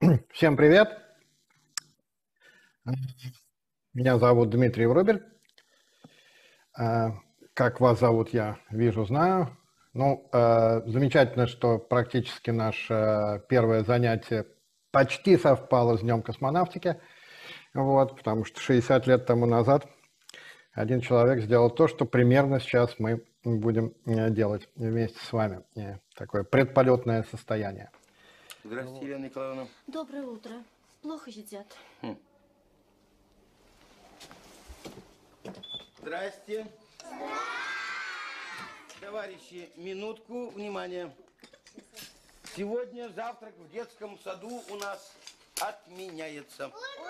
Всем привет! Меня зовут Дмитрий Врубель. Как вас зовут, я вижу, знаю. Ну, замечательно, что практически наше первое занятие почти совпало с Днем космонавтики. Вот, потому что 60 лет тому назад один человек сделал то, что примерно сейчас мы будем делать вместе с вами. Такое предполетное состояние. Здравствуйте, Елена Николаевна. Доброе утро. Плохо едят. Здрасте. Товарищи, минутку внимания. Сегодня завтрак в детском саду у нас отменяется.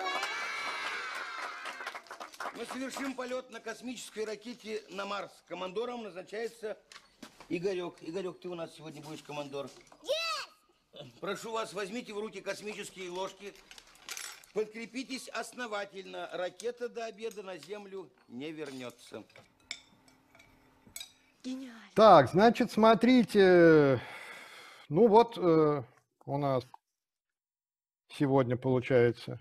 Мы совершим полет на космической ракете на Марс. Командором назначается Игорек. Игорек, ты у нас сегодня будешь командор. Прошу вас, возьмите в руки космические ложки. Подкрепитесь основательно. Ракета до обеда на Землю не вернется. Гениально. Так, значит, смотрите. Ну вот у нас сегодня получается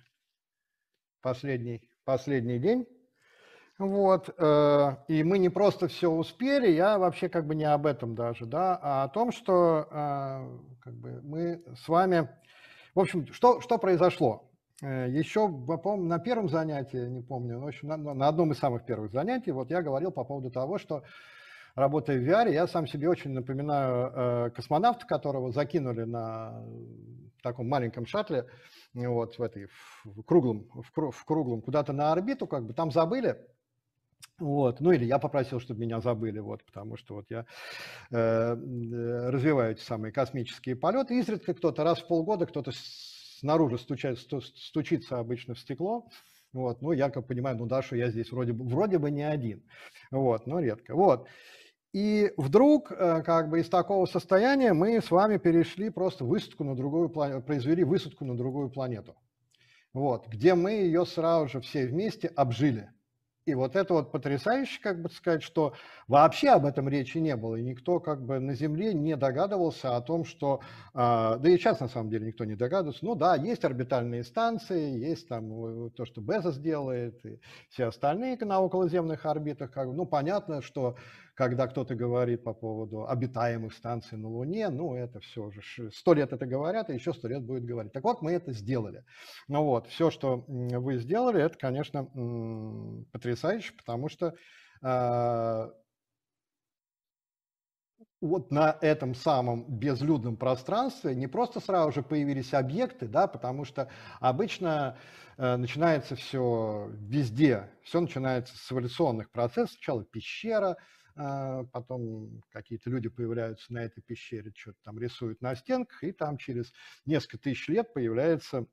последний день. Вот, и мы не просто все успели, я вообще как бы не об этом даже, да, а о том, что как бы мы с вами, в общем, что произошло? Еще, по-моему, на первом занятии, не помню, в общем, на одном из самых первых занятий, вот я говорил по поводу того, что, работая в VR, я сам себе очень напоминаю космонавта, которого закинули на таком маленьком шаттле, вот, в круглом, куда-то на орбиту, как бы там забыли. Вот, ну или я попросил, чтобы меня забыли, вот, потому что вот я развиваю эти самые космические полеты. Изредка кто-то раз в полгода, кто-то снаружи стучится обычно в стекло. Вот, ну я как понимаю, ну да, что я здесь вроде бы не один, вот, но редко. Вот. И вдруг, как бы из такого состояния мы с вами перешли просто произвели высадку на другую планету, вот, где мы ее сразу же все вместе обжили. И вот это вот потрясающе, как бы сказать, что вообще об этом речи не было, и никто как бы на Земле не догадывался о том, что, да и сейчас на самом деле никто не догадывается, ну да, есть орбитальные станции, есть там то, что Безос делает, и все остальные на околоземных орбитах, как бы, ну понятно, что когда кто-то говорит по поводу обитаемых станций на Луне, ну это все уже 100 лет это говорят, и еще 100 лет будет говорить. Так вот, мы это сделали. Ну вот, все, что вы сделали, это, конечно, потрясающе, потому что вот на этом самом безлюдном пространстве не просто сразу же появились объекты, да, потому что обычно начинается все везде, все начинается с эволюционных процессов. Сначала пещера, потом какие-то люди появляются на этой пещере, что-то там рисуют на стенках, и там через несколько тысяч лет появляется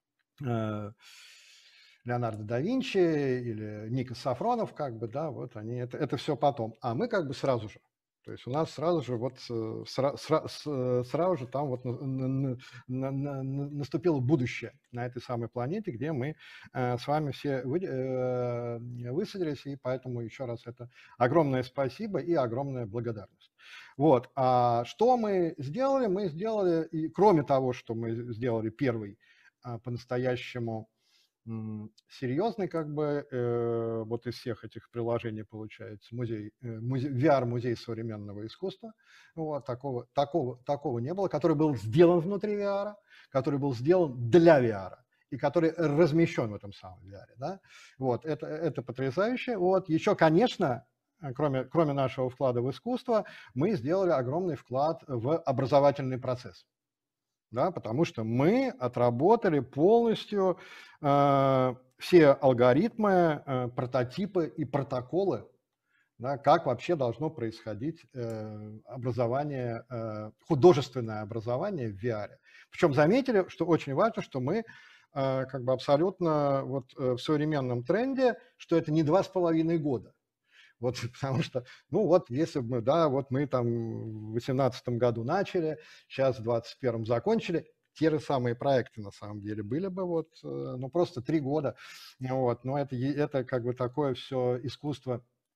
Леонардо да Винчи или Никос Сафронов, как бы, да, вот они, это все потом. А мы как бы сразу же. То есть у нас сразу же вот сразу же там вот наступило будущее на этой самой планете, где мы с вами все высадились, и поэтому еще раз это огромное спасибо и огромная благодарность. Вот. А что мы сделали? Мы сделали, и кроме того, что мы сделали первый по-настоящему серьезный, как бы, вот из всех этих приложений получается VR-музей современного искусства. Вот, такого не было, который был сделан внутри VR, который был сделан для VR и который размещен в этом самом VR. Да? Вот, это потрясающе. Вот, еще, конечно, кроме нашего вклада в искусство, мы сделали огромный вклад в образовательный процесс. Да, потому что мы отработали полностью все алгоритмы, прототипы и протоколы, да, как вообще должно происходить образование, художественное образование в VR. Причем заметили, что очень важно, что мы как бы абсолютно вот, в современном тренде, что это не 2,5 года. Вот, потому что, ну вот, если бы мы, да, вот мы там в 2018 году начали, сейчас в 2021 закончили, те же самые проекты на самом деле были бы вот, ну просто 3 года, вот, но это как бы такое все искусство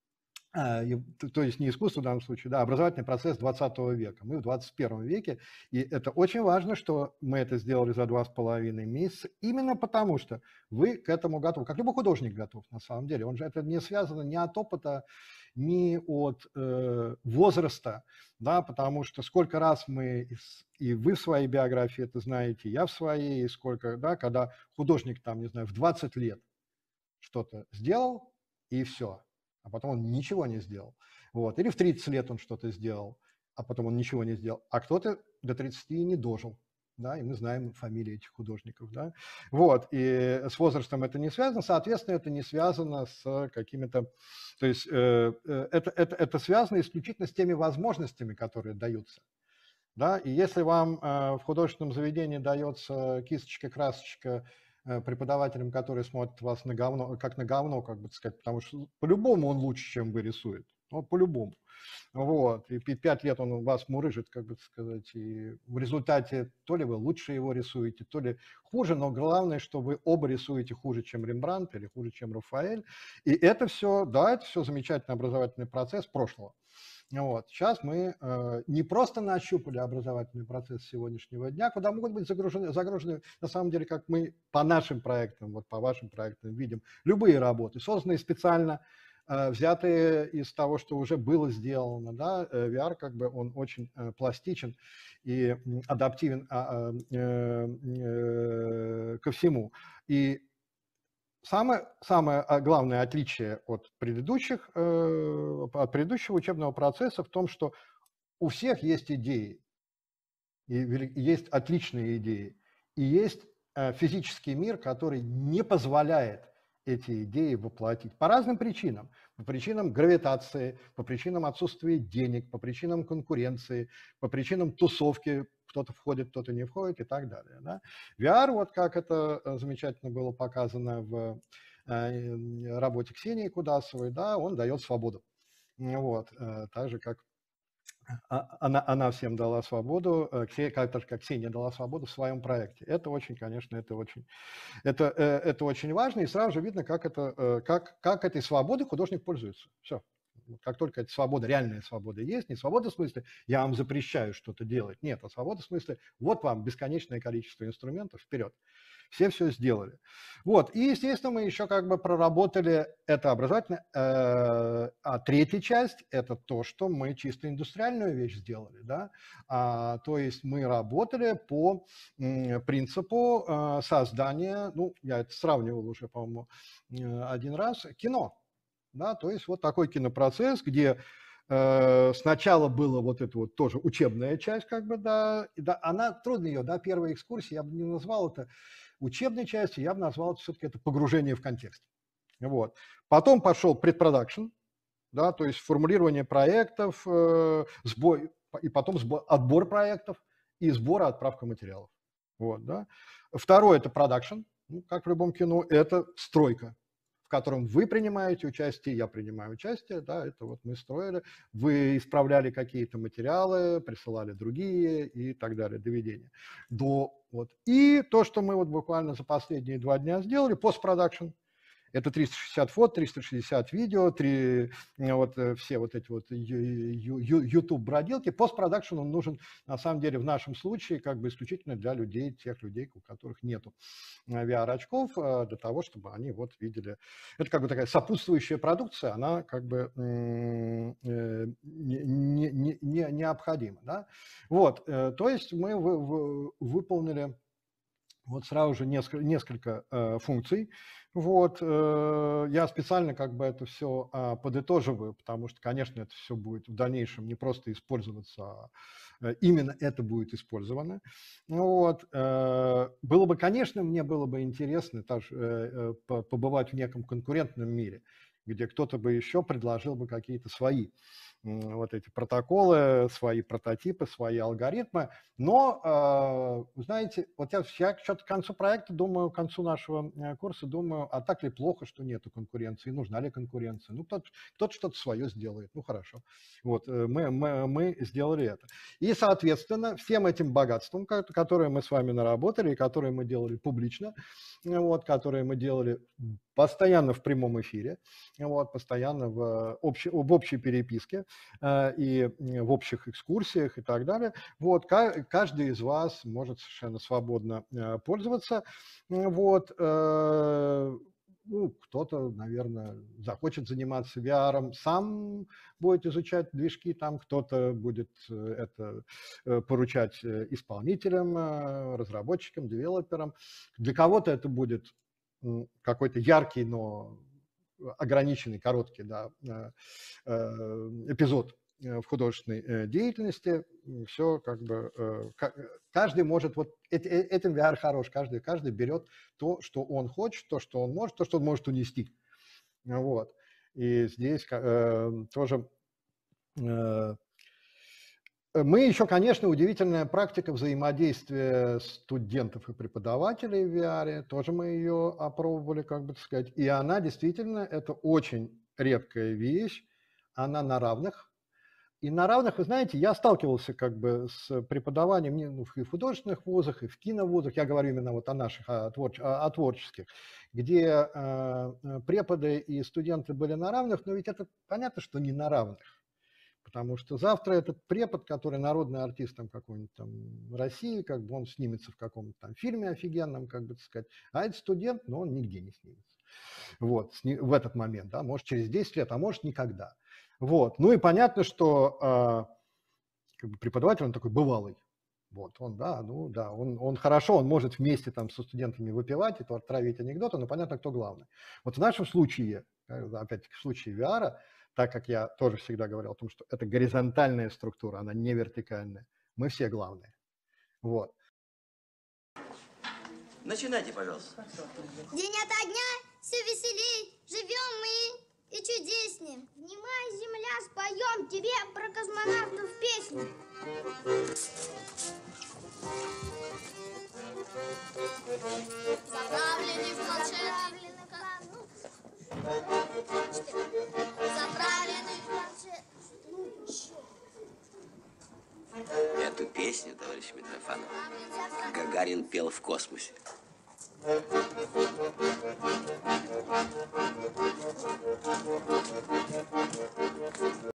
То есть не искусство в данном случае, да, образовательный процесс 20 века. Мы в 21 веке, и это очень важно, что мы это сделали за 2,5 месяца, именно потому что вы к этому готовы, как любой художник готов на самом деле. Он же это не связано ни от опыта, ни от возраста, да, потому что сколько раз мы, и вы в своей биографии это знаете, я в своей, и сколько, да, когда художник там, не знаю, в 20 лет что-то сделал, и все, а потом он ничего не сделал. Вот. Или в 30 лет он что-то сделал, а потом он ничего не сделал. А кто-то до 30 и не дожил. Да, и мы знаем фамилии этих художников. Да? Вот. И с возрастом это не связано, соответственно, это не связано с какими-то... То есть это связано исключительно с теми возможностями, которые даются. Да? И если вам в художественном заведении дается кисточка, красочка, преподавателям, которые смотрят вас на говно, как бы сказать, потому что по-любому он лучше, чем вы рисует. Ну, по-любому. Вот. И 5 лет он вас мурыжит, как бы сказать, и в результате то ли вы лучше его рисуете, то ли хуже, но главное, что вы оба рисуете хуже, чем Рембрандт или хуже, чем Рафаэль. И это все, да, это все замечательный образовательный процесс прошлого. Вот. Сейчас мы не просто нащупали образовательный процесс сегодняшнего дня, куда могут быть загружены, на самом деле, как мы по нашим проектам, вот по вашим проектам видим, любые работы, созданные специально, взятые из того, что уже было сделано. Да? VR, как бы, он очень пластичен и адаптивен ко всему. И самое главное отличие от предыдущего учебного процесса в том, что у всех есть идеи, и есть отличные идеи, и есть физический мир, который не позволяет эти идеи воплотить по разным причинам. По причинам гравитации, по причинам отсутствия денег, по причинам конкуренции, по причинам тусовки, кто-то входит, кто-то не входит и так далее. Да? VR, вот как это замечательно было показано в работе Ксении Кудасовой, да, он дает свободу. Вот, так же, как она всем дала свободу, как Ксения дала свободу в своем проекте. Это очень, конечно, это очень важно, и сразу же видно, как этой свободой художник пользуется. Все. Как только эта свобода, реальная свобода есть, не свобода в смысле «я вам запрещаю что-то делать», нет, а свобода в смысле «вот вам бесконечное количество инструментов, вперед». Все сделали. Вот. И, естественно, мы еще как бы проработали это образовательно. А третья часть – это то, что мы чисто индустриальную вещь сделали. Да? То есть мы работали по принципу создания, ну, я это сравнивал уже, по-моему, один раз, кино. Да? То есть вот такой кинопроцесс, где сначала было вот это вот тоже учебная часть, как бы, да, она, трудно ее, да, первая экскурсия, я бы не назвал это учебной частью, я бы назвал это все-таки это погружение в контекст. Вот. Потом пошел предпродакшн, да, то есть формулирование проектов, и потом отбор проектов и сбор и отправка материалов. Вот, да. Второе – это продакшн, ну, как в любом кино, это стройка, в котором вы принимаете участие, я принимаю участие, да, это вот мы строили, вы исправляли какие-то материалы, присылали другие и так далее, доведение. Вот. И то, что мы вот буквально за последние 2 дня сделали, постпродакшн. Это 360 фото, 360 видео, все вот эти вот YouTube-бродилки. Постпродакшн он нужен, на самом деле, в нашем случае, как бы исключительно для людей, тех людей, у которых нету VR-очков, для того, чтобы они вот видели. Это как бы такая сопутствующая продукция, она как бы необходима. Да? Вот, то есть мы выполнили вот сразу же несколько функций. Вот, я специально как бы это все подытоживаю, потому что, конечно, это все будет в дальнейшем не просто использоваться, а именно это будет использовано. Вот, было бы, конечно, мне было бы интересно также побывать в неком конкурентном мире, где кто-то бы еще предложил бы какие-то свои вот эти протоколы, свои прототипы, свои алгоритмы. Но, знаете, вот я что-то к концу проекта думаю, к концу нашего курса думаю, а так ли плохо, что нету конкуренции, нужна ли конкуренция? Ну, кто-то что-то свое сделает, ну, хорошо. Вот, мы сделали это. И, соответственно, всем этим богатством, которое мы с вами наработали и которое мы делали публично, вот, которые мы делали постоянно в прямом эфире, вот, постоянно в общей переписке и в общих экскурсиях и так далее. Вот, каждый из вас может совершенно свободно пользоваться. Вот, ну, кто-то, наверное, захочет заниматься VR, сам будет изучать движки, там кто-то будет это поручать исполнителям, разработчикам, девелоперам. Для кого-то это будет какой-то яркий, но ограниченный, короткий, да, эпизод в художественной деятельности. Все как бы каждый может, вот этим VR хорош, каждый берет то, что он хочет, то, что он может, то, что он может унести. Вот. И здесь тоже мы еще, конечно, удивительная практика взаимодействия студентов и преподавателей в VR, тоже мы ее опробовали, как бы так сказать, и она действительно, это очень редкая вещь, она на равных. И на равных, вы знаете, я сталкивался как бы с преподаванием и в художественных вузах, и в киновузах, я говорю именно вот о наших, о творческих, где преподы и студенты были на равных, но ведь это понятно, что не на равных. Потому что завтра этот препод, который народный артист там какой-нибудь там в России, как бы он снимется в каком-то там фильме офигенном, как бы так сказать, а этот студент, ну, он нигде не снимется. Вот, в этот момент, да, может через 10 лет, а может никогда. Вот, ну и понятно, что как бы преподаватель, он такой бывалый. Вот, он, да, ну да, он хорошо, он может вместе там со студентами выпивать и травить анекдоты, но понятно, кто главный. Вот в нашем случае, опять-таки в случае VR, так как я тоже всегда говорил о том, что это горизонтальная структура, она не вертикальная, мы все главные. Вот. Начинайте, пожалуйста. День ото дня все веселей, живем мы и чудеснее. Внимай, земля, споем тебе про космонавтов песню. Заправленный в планшет. Заправленный в планшет. Эту песню, товарищ Митрофанов, Гагарин пел в космосе.